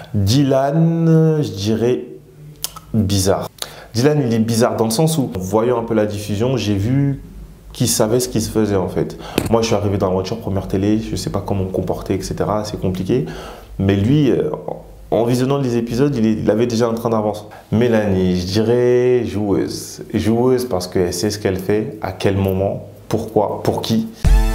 Dylan, je dirais bizarre. Dylan, il est bizarre dans le sens où, en voyant un peu la diffusion, j'ai vu qu'il savait ce qui se faisait en fait. Moi, je suis arrivé dans la voiture, première télé, je ne sais pas comment me comporter, etc. C'est compliqué. Mais lui, en visionnant les épisodes, il avait déjà un train d'avance. Mélanie, je dirais joueuse. Joueuse parce qu'elle sait ce qu'elle fait, à quel moment, pourquoi, pour qui.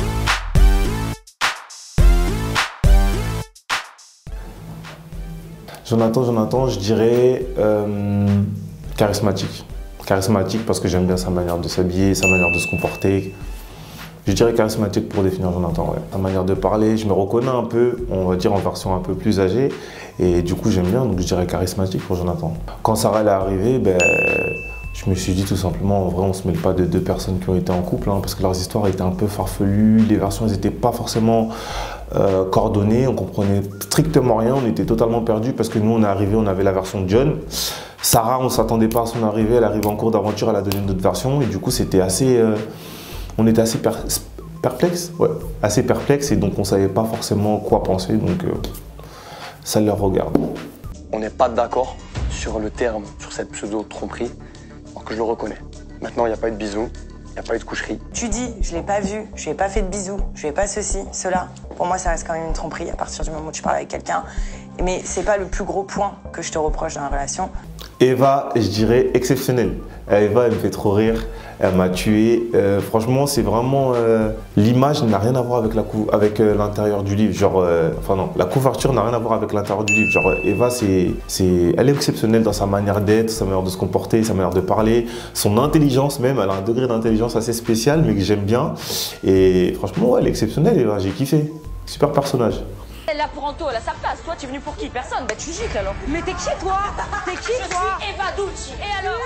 Jonathan, je dirais charismatique. Charismatique parce que j'aime bien sa manière de s'habiller, sa manière de se comporter. Je dirais charismatique pour définir Jonathan, ouais. Sa manière de parler, je me reconnais un peu, on va dire en version un peu plus âgée. Et du coup, j'aime bien, donc je dirais charismatique pour Jonathan. Quand Sarah est arrivée, ben, je me suis dit tout simplement, en vrai, on ne se mêle pas de deux personnes qui ont été en couple, hein, parce que leurs histoires étaient un peu farfelues, les versions n'étaient pas forcément coordonnées, on comprenait strictement rien, on était totalement perdus parce que nous, on est arrivés, on avait la version de John. Sarah, on ne s'attendait pas à son arrivée, elle arrive en cours d'aventure, elle a donné une autre version, et du coup, c'était assez... on était assez perplexe, ouais, assez perplexe, et donc on ne savait pas forcément quoi penser, donc ça leur regarde. On n'est pas d'accord sur le terme, sur cette pseudo-tromperie, alors que je le reconnais. Maintenant, il n'y a pas eu de bisous, il n'y a pas eu de coucherie. Tu dis, je ne l'ai pas vu, je lui ai pas fait de bisous, je lui ai pas ceci, cela. Pour moi, ça reste quand même une tromperie à partir du moment où tu parles avec quelqu'un. Mais c'est pas le plus gros point que je te reproche dans la relation. Eva, je dirais exceptionnelle. Eva, elle me fait trop rire, elle m'a tué. Franchement, c'est vraiment... l'image n'a rien à voir avec l'intérieur du livre. Genre, enfin non, la couverture n'a rien à voir avec l'intérieur du livre. Genre, Eva, elle est exceptionnelle dans sa manière d'être, sa manière de se comporter, sa manière de parler, son intelligence même. Elle a un degré d'intelligence assez spécial, mais que j'aime bien. Et franchement, ouais, elle est exceptionnelle, Eva, j'ai kiffé. Super personnage. Elle est là pour Anto, elle a sa place. Toi, tu es venu pour qui? Personne. Bah, tu gicles alors. Mais t'es qui, toi? T'es qui, toi? Je suis Eva Dulci. Et alors?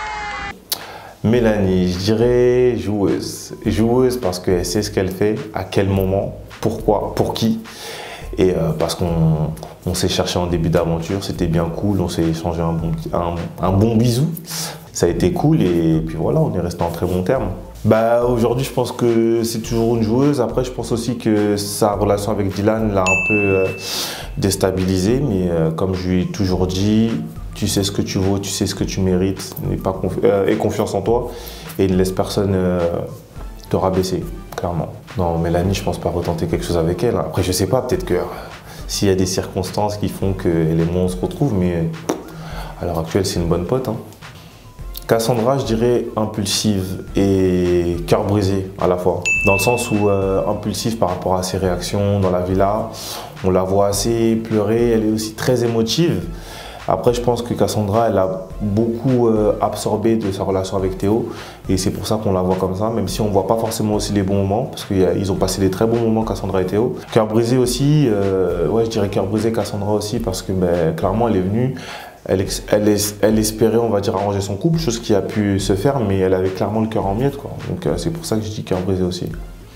Mélanie, je dirais joueuse. Joueuse parce qu'elle sait ce qu'elle fait, à quel moment, pourquoi, pour qui. Et parce qu'on s'est cherché en début d'aventure, c'était bien cool, on s'est échangé un bon bisou. Ça a été cool et puis voilà, on est resté en très bons termes. Bah, aujourd'hui, je pense que c'est toujours une joueuse. Après, je pense aussi que sa relation avec Dylan l'a un peu déstabilisé. Mais comme je lui ai toujours dit, tu sais ce que tu vaux, tu sais ce que tu mérites. Aie confiance en toi et ne laisse personne te rabaisser, clairement. Non, Mélanie, je pense pas retenter quelque chose avec elle. Après, je sais pas, peut-être que s'il y a des circonstances qui font qu'elle et moi, on se retrouve. Mais à l'heure actuelle, c'est une bonne pote, hein. Cassandra, je dirais impulsive et cœur brisé à la fois. Dans le sens où impulsive par rapport à ses réactions dans la villa, on la voit assez pleurer, elle est aussi très émotive. Après, je pense que Cassandra, elle a beaucoup absorbé de sa relation avec Théo et c'est pour ça qu'on la voit comme ça, même si on ne voit pas forcément aussi les bons moments, parce qu'ils ont passé des très bons moments, Cassandra et Théo. Cœur brisé aussi, ouais, je dirais cœur brisé, Cassandra aussi, parce que ben, clairement, elle est venue. Elle espérait, on va dire, arranger son couple, chose qui a pu se faire, mais elle avait clairement le cœur en miettes, quoi. Donc c'est pour ça que je dis cœur brisé aussi.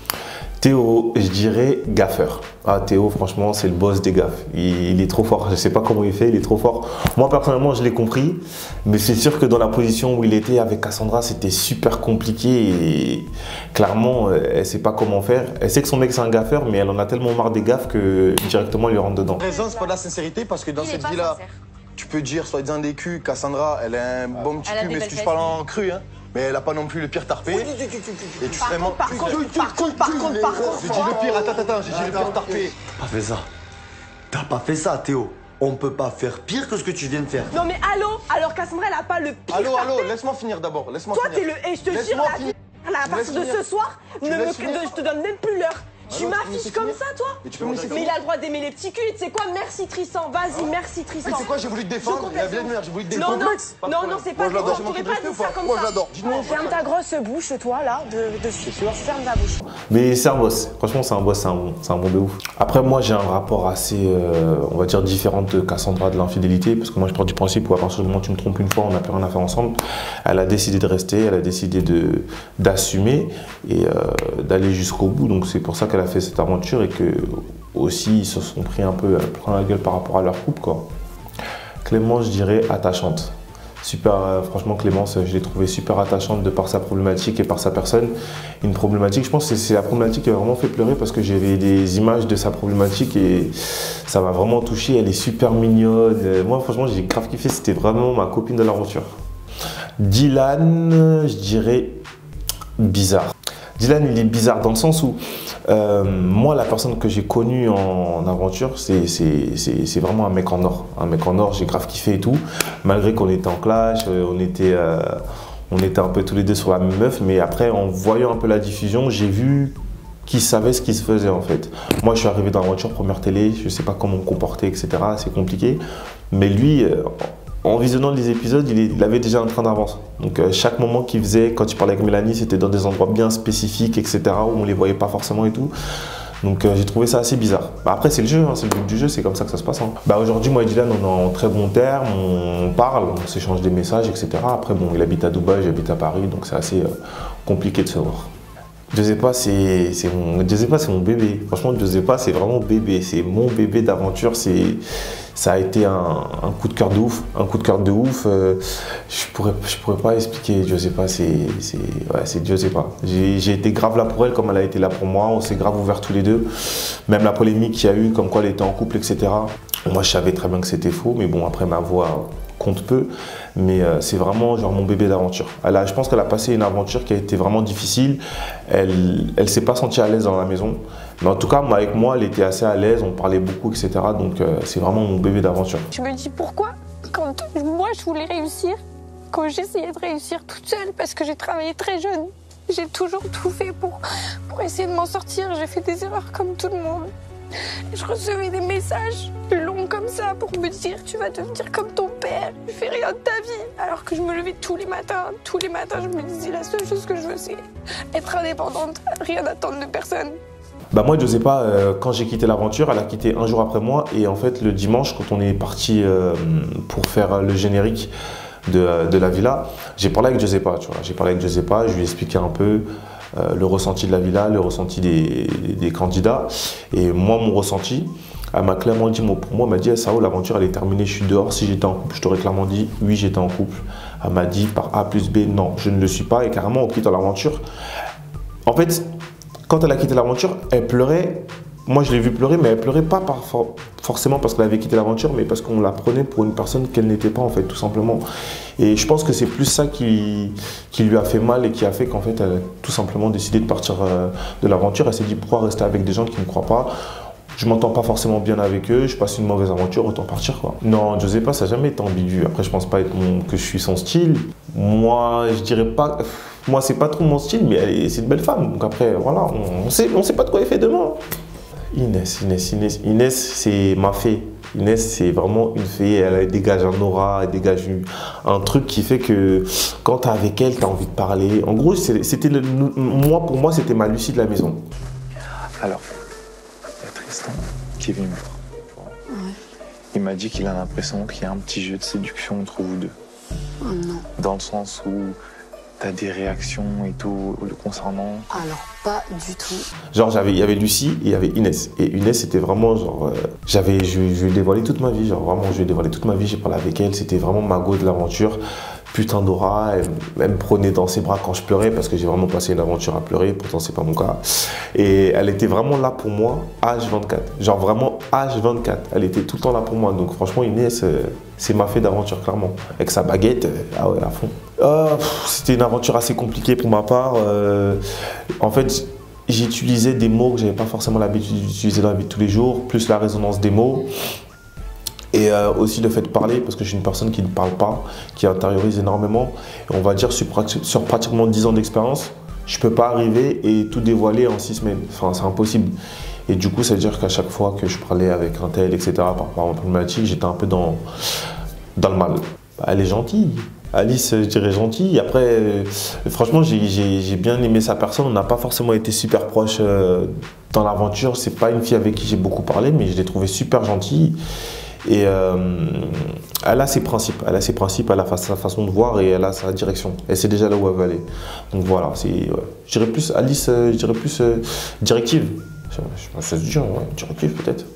Théo, je dirais gaffeur. Ah, Théo, franchement, c'est le boss des gaffes. Il est trop fort. Je ne sais pas comment il fait, il est trop fort. Moi, personnellement, je l'ai compris, mais c'est sûr que dans la position où il était avec Cassandra, c'était super compliqué et clairement, elle ne sait pas comment faire. Elle sait que son mec, c'est un gaffeur, mais elle en a tellement marre des gaffes que directement, elle lui rentre dedans. Raison, c'est pas de la sincérité parce que dans cette vie-là, tu peux dire, soi-disant des culs, Cassandra, elle a un bon petit cul, mais excuse pas en cru, hein. Mais elle a pas non plus le pire tarpé. Et tu serais Par contre, j'ai dit le pire, attends, j'ai dit le pire tarpé. T'as pas fait ça. T'as pas fait ça, Théo. On peut pas faire pire que ce que tu viens de faire. Non mais allô? Alors Cassandra, elle a pas le pire Allô, tarpé. laisse-moi finir d'abord, laisse-moi Toi, finir. t'es le... Et je te jure, là, à partir de ce soir, je te donne même plus l'heure. Tu m'affiches comme ça, toi? Mais il a le droit d'aimer les petits culs. Tu sais quoi? Merci Tristan. Vas-y, merci Tristan. Mais c'est quoi? J'ai voulu te défendre. Il a bien j'ai voulu te défendre. Non, c'est pas toi. Je pourrais pas dire ça comme ça. Moi, je l'adore. Ferme ta grosse bouche, toi, là, de suite. Ferme ta bouche. Mais c'est un boss. Franchement, c'est un boss, c'est un bon de ouf. Après, moi, j'ai un rapport assez, on va dire, différent de Cassandra de l'infidélité. Parce que moi, je pars du principe où à partir du moment où tu me trompes une fois, on n'a plus rien à faire ensemble. Elle a décidé de rester, elle a décidé d'assumer et d'aller jusqu'au bout. Donc, c'est pour ça qu'elle a fait cette aventure et que aussi ils se sont pris un peu plein la gueule par rapport à leur couple, quoi. Clément, je dirais attachante. Super, franchement, Clémence, je l'ai trouvée super attachante de par sa problématique et par sa personne. Une problématique, je pense que c'est la problématique qui m'a vraiment fait pleurer parce que j'avais des images de sa problématique et ça m'a vraiment touché. Elle est super mignonne. Moi, franchement, j'ai grave kiffé. C'était vraiment ma copine de l'aventure. Dylan, je dirais bizarre. Dylan, il est bizarre dans le sens où moi, la personne que j'ai connue en aventure, c'est vraiment un mec en or. Un mec en or, j'ai grave kiffé et tout. Malgré qu'on était en clash, on était un peu tous les deux sur la même meuf. Mais après, en voyant un peu la diffusion, j'ai vu qu'il savait ce qui se faisait en fait. Moi, je suis arrivé dans l'aventure, première télé, je ne sais pas comment me comporter, etc. C'est compliqué. Mais lui, en visionnant les épisodes, il avait déjà un train d'avance. Donc chaque moment qu'il faisait, quand il parlait avec Mélanie, c'était dans des endroits bien spécifiques, etc. où on ne les voyait pas forcément et tout. Donc j'ai trouvé ça assez bizarre. Bah, après c'est le jeu, hein, c'est le but du jeu, c'est comme ça que ça se passe. Hein. Bah, aujourd'hui, moi et Dylan, on est en très bons termes, on parle, on s'échange des messages, etc. Après bon, il habite à Dubaï, j'habite à Paris, donc c'est assez compliqué de se voir. Giuseppa, c'est mon bébé. Franchement, Giuseppa, c'est vraiment bébé. C'est mon bébé d'aventure. Ça a été un coup de cœur de ouf. Un coup de cœur de ouf. Je pourrais pas expliquer Giuseppa. C'est Giuseppa. J'ai été grave là pour elle comme elle a été là pour moi. On s'est grave ouvert tous les deux. Même la polémique qu'il y a eu, comme quoi elle était en couple, etc. Moi, je savais très bien que c'était faux. Mais bon, après, ma voix compte peu. Mais c'est vraiment genre mon bébé d'aventure. Je pense qu'elle a passé une aventure qui a été vraiment difficile. Elle s'est pas sentie à l'aise dans la maison. Mais en tout cas, avec moi, elle était assez à l'aise. On parlait beaucoup, etc. Donc c'est vraiment mon bébé d'aventure. Je me dis pourquoi, quand moi je voulais réussir, quand j'essayais de réussir toute seule, parce que j'ai travaillé très jeune. J'ai toujours tout fait pour essayer de m'en sortir. J'ai fait des erreurs comme tout le monde. Je recevais des messages longs comme ça pour me dire tu vas devenir comme ton père, tu fais rien de ta vie. Alors que je me levais tous les matins, je me disais la seule chose que je veux c'est être indépendante, rien attendre de personne. Bah moi, Giuseppa, quand j'ai quitté l'aventure, elle a quitté un jour après moi et en fait le dimanche quand on est parti pour faire le générique de la villa, j'ai parlé avec Giuseppa, tu vois. J'ai parlé avec Giuseppa, je lui ai expliqué un peu le ressenti de la villa, le ressenti des candidats. Et moi, mon ressenti, elle m'a clairement dit, pour moi, elle m'a dit, Sao, l'aventure, elle est terminée, je suis dehors. Si j'étais en couple, je t'aurais clairement dit, oui, j'étais en couple. Elle m'a dit, par A plus B, non, je ne le suis pas. Et carrément, on quitte l'aventure. En fait, quand elle a quitté l'aventure, elle pleurait. Moi, je l'ai vu pleurer, mais elle pleurait pas forcément parce qu'elle avait quitté l'aventure, mais parce qu'on la prenait pour une personne qu'elle n'était pas, en fait, tout simplement. Et je pense que c'est plus ça qui lui a fait mal et qui a fait qu'en fait, elle a tout simplement décidé de partir de l'aventure. Elle s'est dit, pourquoi rester avec des gens qui ne croient pas? Je m'entends pas forcément bien avec eux, je passe une mauvaise aventure, autant partir, quoi. Non, Giuseppa, ça n'a jamais été ambigu. Après, je pense pas que je suis son style. Moi, je dirais pas... Moi, c'est pas trop mon style, mais c'est une belle femme. Donc après, voilà, on sait pas de quoi elle fait demain. Inès, c'est ma fée. Inès, c'est vraiment une fée. Elle dégage un aura, elle dégage un truc qui fait que quand tu es avec elle, tu as envie de parler. En gros, pour moi, c'était ma Lucie de la maison. Alors, il y a Tristan qui est venu me voir. Ouais. Il m'a dit qu'il a l'impression qu'il y a un petit jeu de séduction entre vous deux. Oh non. Dans le sens où t'as des réactions et tout le concernant? Alors, pas du tout. Genre, il y avait Lucie et il y avait Inès. Et Inès, c'était vraiment genre... je lui ai dévoilé toute ma vie. Genre, vraiment, je lui ai dévoilé toute ma vie. J'ai parlé avec elle. C'était vraiment ma go de l'aventure. Putain d'aura. Elle me prenait dans ses bras quand je pleurais parce que j'ai vraiment passé une aventure à pleurer. Pourtant, c'est pas mon cas. Et elle était vraiment là pour moi, H24. Genre, vraiment H24. Elle était tout le temps là pour moi. Donc, franchement, Inès... c'est ma fée d'aventure, clairement. Avec sa baguette, ah ouais, à fond. C'était une aventure assez compliquée pour ma part. En fait, j'utilisais des mots que je n'avais pas forcément l'habitude d'utiliser dans la vie de tous les jours, plus la résonance des mots. Et aussi le fait de parler, parce que je suis une personne qui ne parle pas, qui intériorise énormément. Et on va dire sur pratiquement 10 ans d'expérience, je ne peux pas arriver et tout dévoiler en 6 semaines. Enfin, c'est impossible. Et du coup, ça veut dire qu'à chaque fois que je parlais avec un tel, etc., par rapport à ma problématique, j'étais un peu dans le mal. Elle est gentille. Alice, je dirais gentille. Après, franchement, j'ai bien aimé sa personne. On n'a pas forcément été super proches dans l'aventure. C'est pas une fille avec qui j'ai beaucoup parlé, mais je l'ai trouvée super gentille. Et elle a ses principes. Elle a ses principes, elle a sa façon de voir et elle a sa direction. Elle sait déjà là où elle veut aller. Donc voilà, ouais. Je dirais plus Alice, je dirais plus directive. Ça se dit, ouais, directive peut-être.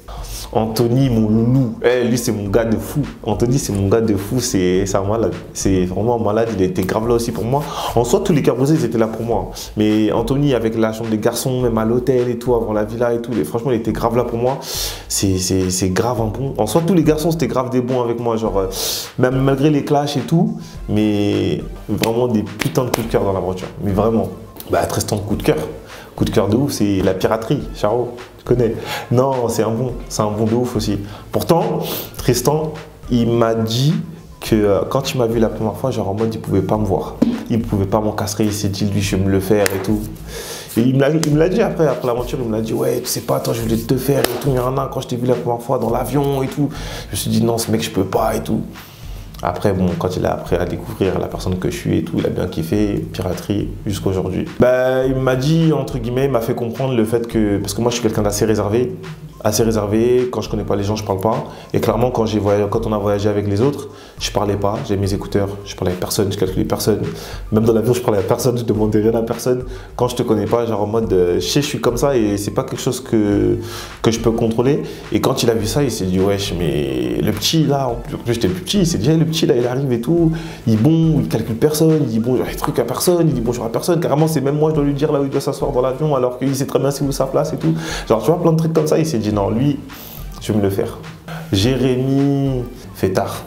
Anthony, mon loulou, lui c'est mon gars de fou. Anthony c'est mon gars de fou, c'est un malade. C'est vraiment un malade, il était grave là aussi pour moi. En soi, tous les cœurs brisés, ils étaient là pour moi. Mais Anthony, avec la chambre des garçons, même à l'hôtel et tout, avant la villa et tout, franchement, il était grave là pour moi. C'est grave un bon. En soi, tous les garçons, c'était grave des bons avec moi, genre, même malgré les clashs et tout, mais vraiment des putains de coups de cœur dans la voiture. Mais vraiment, bah Tristan, coup de cœur. Coup de cœur de ouf, c'est la piraterie, Charo, tu connais. Non, c'est un bon de ouf aussi. Pourtant, Tristan, il m'a dit que quand il m'a vu la première fois, genre en mode, il pouvait pas me voir. Il pouvait pas m'encastrer, il s'est dit, lui, je vais me le faire et tout. Et il me l'a dit après l'aventure, il me l'a dit, ouais, tu sais pas, toi, je voulais te faire et tout. Il y en a quand je t'ai vu la première fois dans l'avion et tout. Je me suis dit, non, ce mec, je peux pas et tout. Après, bon, quand il a appris à découvrir la personne que je suis et tout, il a bien kiffé, piraterie, jusqu'à aujourd'hui. Bah, il m'a dit, entre guillemets, il m'a fait comprendre le fait que, parce que moi je suis quelqu'un d'assez réservé, quand je connais pas les gens, je parle pas. Et clairement, quand on a voyagé avec les autres, je parlais pas, j'avais mes écouteurs, je parlais à personne, je calculais personne. Même dans l'avion, je parlais à personne, je demandais rien à personne. Quand je te connais pas, genre en mode, je sais, je suis comme ça et c'est pas quelque chose que je peux contrôler. Et quand il a vu ça, il s'est dit, wesh, mais le petit là, en plus j'étais plus petit, il s'est dit, le petit là, il arrive et tout, il calcule personne, il dit bonjour des trucs à personne, il dit bonjour à personne. Carrément, c'est même moi, je dois lui dire là où il doit s'asseoir dans l'avion alors qu'il sait très bien c'est où sa place et tout. Genre, tu vois, plein de trucs comme ça, il s'est dit, non, lui, je vais me le faire. Jérémy Fêtard.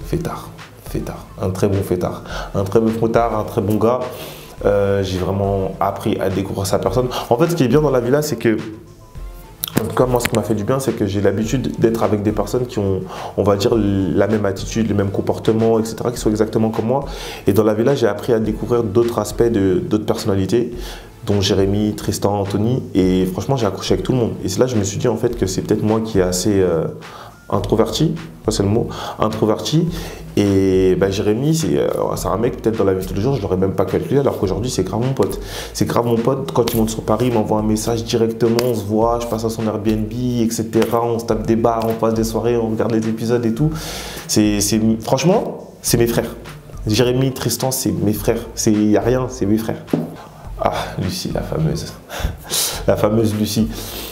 Un très bon fêtard. Un très bon fêtard, un très bon gars. J'ai vraiment appris à découvrir sa personne. En fait, ce qui est bien dans la villa, c'est que, en tout cas, moi, ce qui m'a fait du bien, c'est que j'ai l'habitude d'être avec des personnes qui ont, on va dire, la même attitude, le même comportement, etc., qui sont exactement comme moi. Et dans la villa, j'ai appris à découvrir d'autres aspects d'autres personnalités, dont Jérémy, Tristan, Anthony. Et franchement, j'ai accroché avec tout le monde. Et c'est là que je me suis dit, en fait, que c'est peut-être moi qui est assez introverti, c'est le mot, introverti. Et bah, Jérémy, c'est un mec, peut-être dans la vie de tous les jours, je ne l'aurais même pas calculé, alors qu'aujourd'hui, c'est grave mon pote. C'est grave mon pote, quand il monte sur Paris, il m'envoie un message directement, on se voit, je passe à son Airbnb, etc. On se tape des bars, on passe des soirées, on regarde des épisodes et tout. Franchement, c'est mes frères. Jérémy, Tristan, c'est mes frères. Il n'y a rien, c'est mes frères. Ah, Lucie, la fameuse. La fameuse Lucie.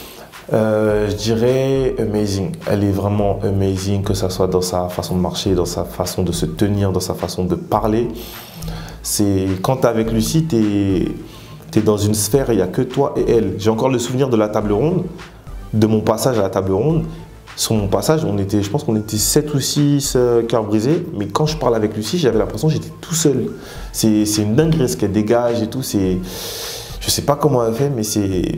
Je dirais amazing. Elle est vraiment amazing, que ce soit dans sa façon de marcher, dans sa façon de se tenir, dans sa façon de parler. Quand tu es avec Lucie, tu es dans une sphère, il n'y a que toi et elle. J'ai encore le souvenir de la table ronde, de mon passage à la table ronde. Sur mon passage, je pense qu'on était 7 ou 6 cœurs brisés. Mais quand je parle avec Lucie, j'avais l'impression que j'étais tout seul. C'est une dinguerie ce qu'elle dégage et tout. Je sais pas comment elle fait, mais c'est...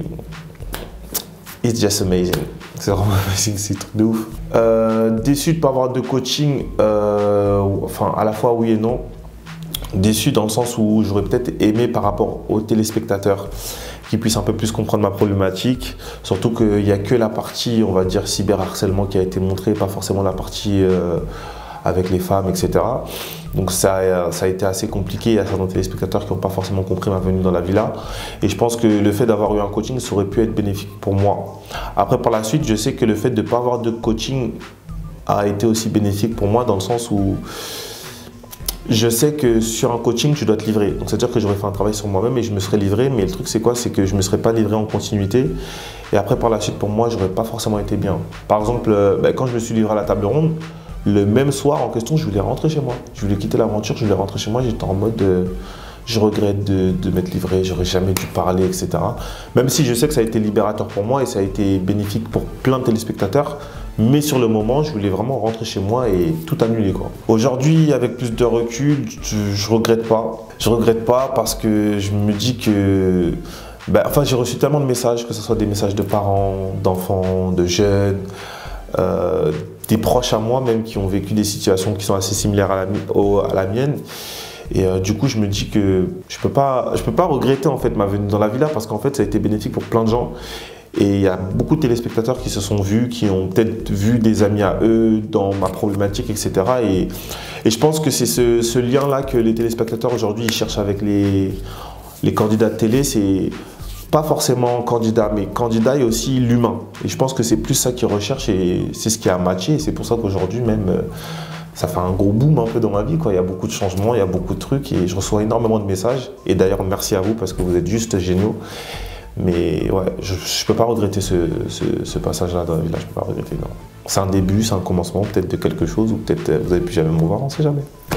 It's just amazing. C'est vraiment amazing, c'est un truc de ouf. Déçu de ne pas avoir de coaching, enfin à la fois oui et non. Déçu dans le sens où j'aurais peut-être aimé par rapport aux téléspectateurs qu'ils puissent un peu plus comprendre ma problématique. Surtout qu'il n'y a que la partie, on va dire, cyberharcèlement qui a été montrée, pas forcément la partie avec les femmes, etc. Donc ça a été assez compliqué. Il y a certains téléspectateurs qui n'ont pas forcément compris ma venue dans la villa. Et je pense que le fait d'avoir eu un coaching, ça aurait pu être bénéfique pour moi. Après, par la suite, je sais que le fait de ne pas avoir de coaching a été aussi bénéfique pour moi dans le sens où je sais que sur un coaching, tu dois te livrer. Donc, c'est-à-dire que j'aurais fait un travail sur moi-même et je me serais livré. Mais le truc, c'est quoi? C'est que je ne me serais pas livré en continuité. Et après, par la suite, pour moi, je n'aurais pas forcément été bien. Par exemple, quand je me suis livré à la table ronde, le même soir en question, je voulais rentrer chez moi. Je voulais quitter l'aventure, je voulais rentrer chez moi. J'étais en mode, je regrette de m'être livré, j'aurais jamais dû parler, etc. Même si je sais que ça a été libérateur pour moi et ça a été bénéfique pour plein de téléspectateurs. Mais sur le moment, je voulais vraiment rentrer chez moi et tout annuler, quoi. Aujourd'hui, avec plus de recul, je regrette pas. Je regrette pas parce que je me dis que... enfin, j'ai reçu tellement de messages, que ce soit des messages de parents, d'enfants, de jeunes, des proches à moi même qui ont vécu des situations qui sont assez similaires à la mienne. Et du coup, je me dis que je peux pas regretter en fait ma venue dans la villa parce qu'en fait, ça a été bénéfique pour plein de gens. Et il y a beaucoup de téléspectateurs qui se sont vus, qui ont peut-être vu des amis à eux dans ma problématique, etc. Et je pense que c'est ce lien-là que les téléspectateurs aujourd'hui cherchent avec les candidats de télé. C'est pas forcément candidat, mais candidat et aussi l'humain. Et je pense que c'est plus ça qu'ils recherchent et c'est ce qui a matché. Et c'est pour ça qu'aujourd'hui même, ça fait un gros boom un peu dans ma vie, quoi. Il y a beaucoup de changements, il y a beaucoup de trucs et je reçois énormément de messages. Et d'ailleurs, merci à vous parce que vous êtes juste géniaux. Mais ouais, je peux pas regretter ce passage-là dans la vie-là, je peux pas regretter, non. C'est un début, c'est un commencement peut-être de quelque chose, ou peut-être vous avez plus jamais me revoir, on sait jamais.